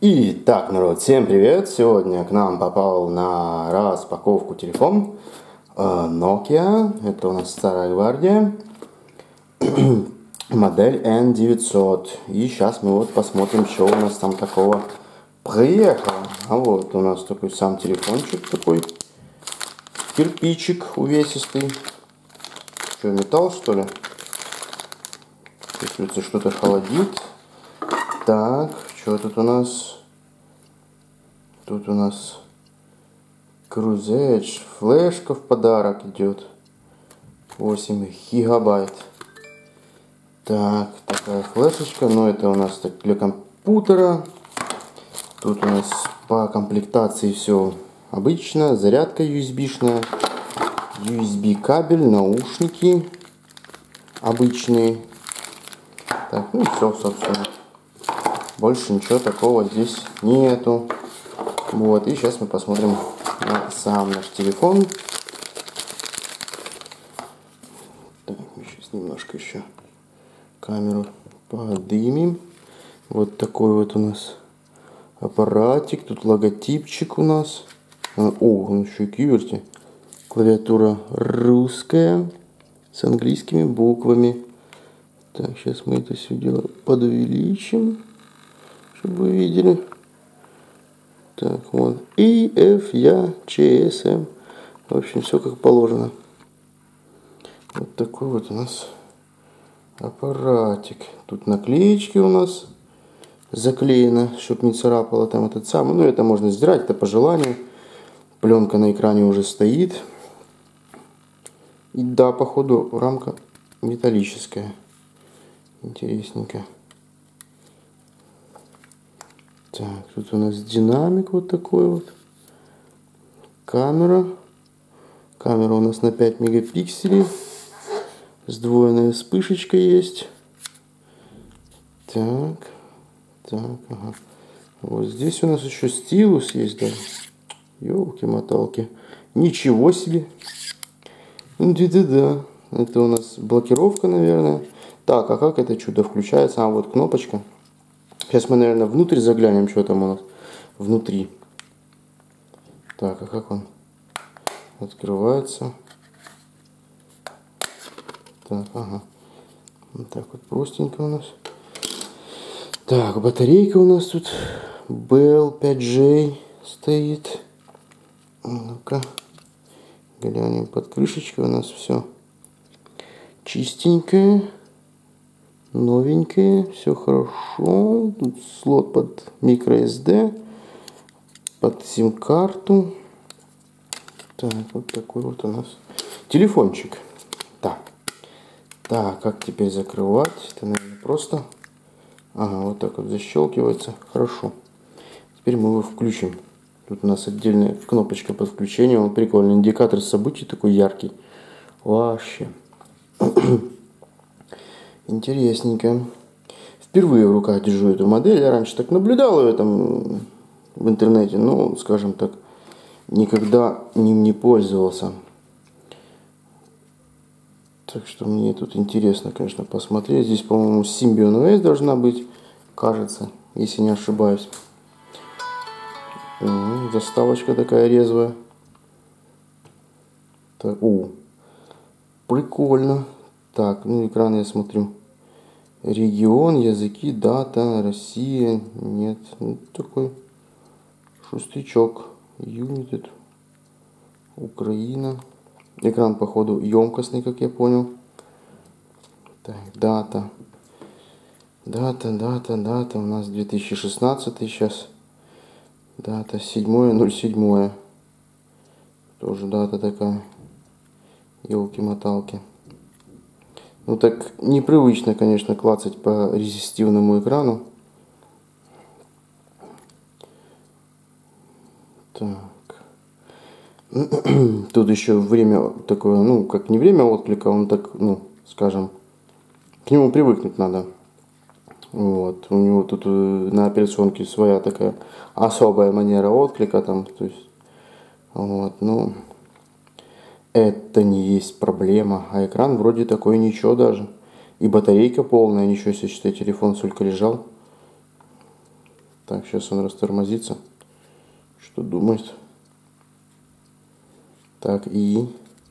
Итак, народ, всем привет! Сегодня к нам попал на распаковку телефон Nokia. Это у нас старая гвардия. Модель N900. И сейчас мы вот посмотрим, что у нас там такого приехало. А вот у нас такой сам телефончик такой. Кирпичик увесистый. Что, металл, что ли? Чувствуется, что-то холодит. Так, что тут у нас? Тут у нас Cruise Edge. Флешка в подарок идет. 8 гигабайт. Так, такая флешечка. Но это у нас так для компьютера. Тут у нас по комплектации все обычно. Зарядка USB-шная. USB кабель, наушники обычные. Так, ну и все, собственно. Больше ничего такого здесь нету. Вот, и сейчас мы посмотрим на сам наш телефон. Так, сейчас немножко еще камеру подымем. Вот такой вот у нас аппаратик. Тут логотипчик у нас. Он еще и киверти. Клавиатура русская с английскими буквами. Так, сейчас мы это все дело подувеличим, чтобы вы видели. Так, вот. И, F, Я, Ч, С, М. В общем, все как положено. Вот такой вот у нас аппаратик. Тут наклеечки у нас заклеено, чтобы не царапало там этот самый. Ну, это можно сдирать, это по желанию. Пленка на экране уже стоит. И да, походу, рамка металлическая. Интересненько. Так, тут у нас динамик вот такой вот. Камера. Камера у нас на 5 мегапикселей. Сдвоенная вспышечка есть. Так. Так, ага. Вот здесь у нас еще стилус есть, да. Ёлки-моталки. Ничего себе. Да. Это у нас блокировка, наверное. Так, а как это чудо включается? А, вот кнопочка. Сейчас мы, наверное, внутрь заглянем, что там у нас внутри. Так, а как он открывается? Так, ага. Вот так вот простенько у нас. Так, батарейка у нас тут Bell 5J стоит. Ну-ка. Глянем, под крышечкой у нас все чистенькое. Новенькие, все хорошо. Тут слот под microSD, под сим-карту. Так, вот такой вот у нас телефончик. Так, как теперь закрывать? Это, наверное, просто. Ага, вот так вот защелкивается. Хорошо. Теперь мы его включим. Тут у нас отдельная кнопочка под включение. Он прикольный. Индикатор событий такой яркий. Вообще. Интересненько. Впервые в руках держу эту модель. Я раньше так наблюдал ее там в интернете, но, скажем так, никогда ним не пользовался. Так что мне тут интересно, конечно, посмотреть. Здесь, по-моему, Symbian OS должна быть, кажется, если не ошибаюсь. Заставочка такая резвая. Так, прикольно. Так, ну экран я смотрю. Регион, языки, дата, Россия. Нет, ну, такой шустрячок. United. Украина. Экран, походу, емкостный, как я понял. Так, дата. Дата. У нас 2016 сейчас. Дата 7.07. Тоже дата такая. Елки-моталки. Ну так непривычно, конечно, клацать по резистивному экрану. Так. Тут еще время такое, ну, как не время отклика, он так, ну, скажем, к нему привыкнуть надо. Вот. У него тут на операционке своя такая особая манера отклика там, то есть, вот, ну, это не есть проблема. А экран вроде такой ничего даже. И батарейка полная, ничего себе, считай, телефон сколько лежал. Так, сейчас он растормозится. Что думает? Так, и...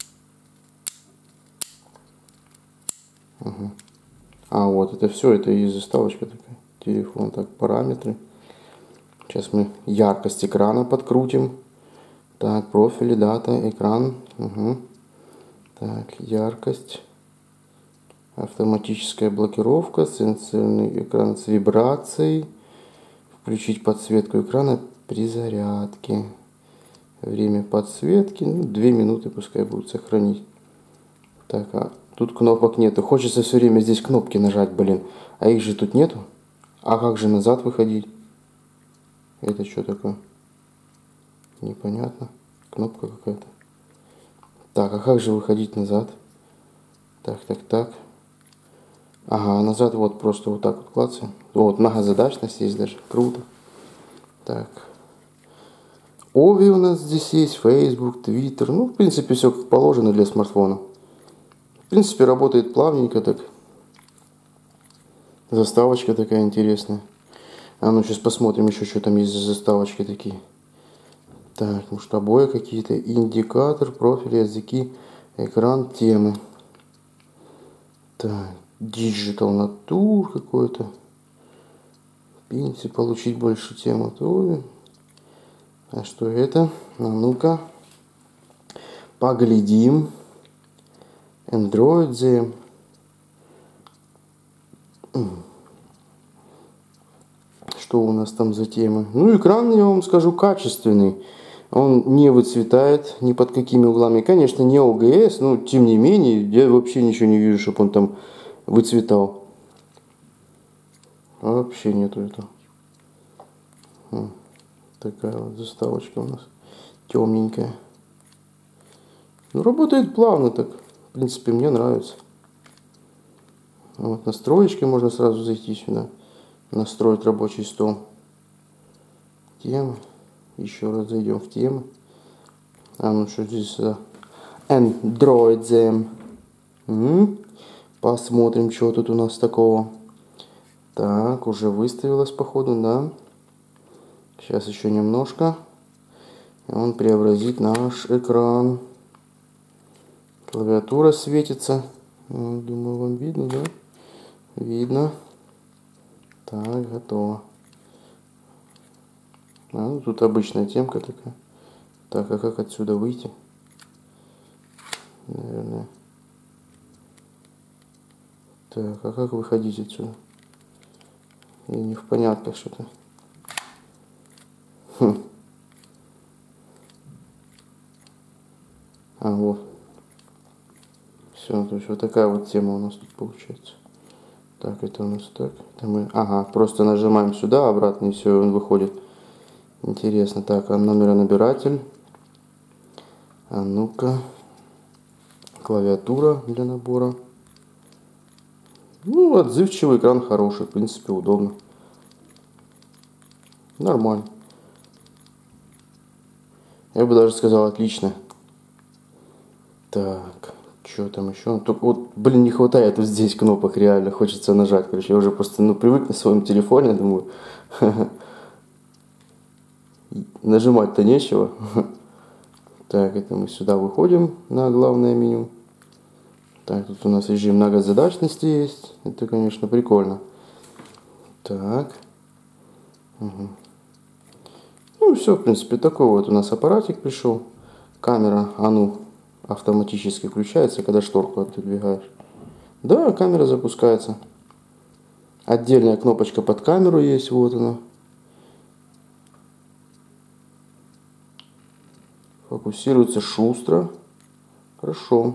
Угу. А, вот это все, это и заставочка такая. Телефон, так, параметры. Сейчас мы яркость экрана подкрутим. Так, профили, дата, экран. Угу. Так, яркость. Автоматическая блокировка, сенсорный экран с вибрацией. Включить подсветку экрана при зарядке. Время подсветки, ну, 2 минуты пускай будет сохранить. Так, а тут кнопок нету. Хочется все время здесь кнопки нажать, блин. А их же тут нету. А как же назад выходить? Это что такое? Непонятно. Кнопка какая-то. Так, а как же выходить назад? Так, так, так. Ага, назад вот просто вот так вот клацаем. Вот, многозадачность есть даже. Круто. Так. Ови у нас здесь есть, Facebook, Twitter. Ну, в принципе, все как положено для смартфона. В принципе, работает плавненько так. Заставочка такая интересная. А ну, сейчас посмотрим еще, что там есть за заставочки такие. Так, может, обои какие-то. Индикатор, профиль, языки, экран, темы. Так, Digital Nature какой-то. Пинси, получить больше тем. А что это? А ну-ка. Поглядим. Android. Что у нас там за темы? Ну, экран, я вам скажу, качественный. Он не выцветает ни под какими углами. Конечно, не ОГС, но тем не менее, я вообще ничего не вижу, чтобы он там выцветал. Вообще нету этого. Такая вот заставочка у нас темненькая. Ну, работает плавно так. В принципе, мне нравится. Вот настроечки можно сразу зайти сюда. Настроить рабочий стол. Темы. Еще раз зайдем в темы. А ну что здесь? Android. Посмотрим, что тут у нас такого. Так, уже выставилось, походу, да. Сейчас еще немножко. И он преобразит наш экран. Клавиатура светится. Думаю, вам видно, да? Видно. Так, готово. Ну, тут обычная темка такая. Так, а как отсюда выйти? Наверное. Так, а как выходить отсюда? Я не в понятках что-то. А, вот. Все, то есть вот такая вот тема у нас тут получается. Так, это у нас так. Это мы... Ага, просто нажимаем сюда обратно, и все, он выходит. Интересно. Так, а номеронабиратель. А ну-ка. Клавиатура для набора. Ну, отзывчивый экран хороший, в принципе, удобно. Нормально. Я бы даже сказал, отлично. Так, что там еще? Только вот, блин, не хватает вот здесь кнопок, реально хочется нажать. Короче, я уже просто, привык на своем телефоне, думаю, нажимать-то нечего. Так, это мы сюда выходим на главное меню. Так, тут у нас режим многозадачности есть. Это, конечно, прикольно. Так. Угу. Ну, все, в принципе, такой вот у нас аппаратик пришел. Камера, автоматически включается, когда шторку отодвигаешь. Да, камера запускается. Отдельная кнопочка под камеру есть, вот она. Фокусируется шустро. Хорошо.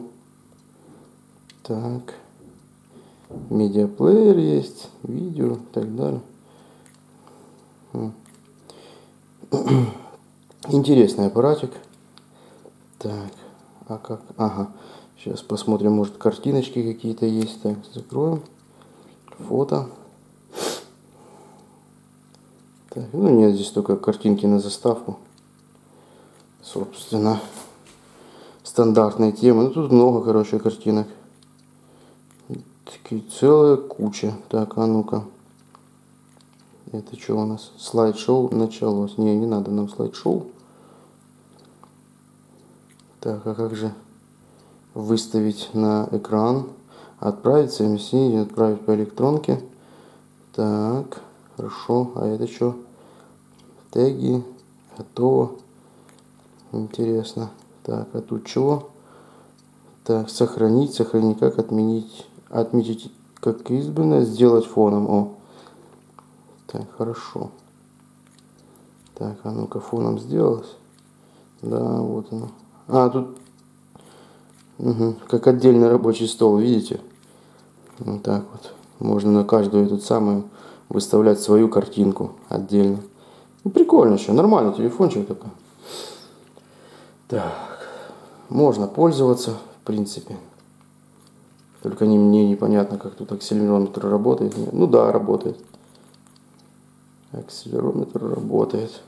Так. Медиаплеер есть, видео и так далее. Интересный аппаратик. Так, а как? Ага. Сейчас посмотрим, может, картиночки какие-то есть. Так, закроем. Фото. Так, ну нет, здесь только картинки на заставку. Собственно, стандартные темы. Ну, тут много, короче, картинок. Такие целая куча. Так, а ну-ка. Это что у нас? Слайд-шоу началось. Не надо нам слайд-шоу. Так, а как же выставить на экран? Отправить совместить, отправить по электронке. Так, хорошо. А это что? Теги. Готово. Интересно. Так, а тут чего? Так, сохранить. Сохранить. Как отменить? Отметить как избранное. Сделать фоном. О. Так, хорошо. Так, а ну-ка, фоном сделалось. Да, вот оно. А, тут как отдельный рабочий стол, видите? Вот так вот. Можно на каждую эту самую выставлять свою картинку отдельно. Ну, прикольно еще, нормальный телефончик такой. Так, можно пользоваться, в принципе. Только мне непонятно, как тут акселерометр работает. Ну да, работает. Акселерометр работает.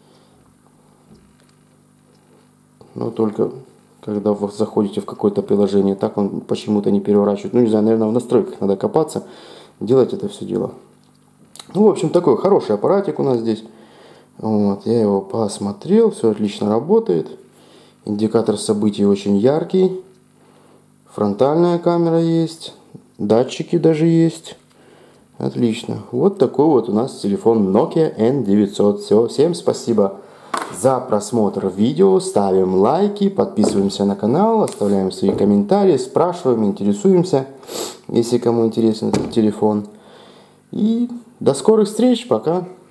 Но только когда вы заходите в какое-то приложение, так он почему-то не переворачивает. Ну, не знаю, наверное, в настройках надо копаться, делать это все дело. Ну, в общем, такой хороший аппаратик у нас здесь. Вот, я его посмотрел, все отлично работает. Индикатор событий очень яркий. Фронтальная камера есть. Датчики даже есть. Отлично. Вот такой вот у нас телефон Nokia N900. Все, всем спасибо за просмотр видео. Ставим лайки, подписываемся на канал, оставляем свои комментарии, спрашиваем, интересуемся, если кому интересен этот телефон. И до скорых встреч. Пока.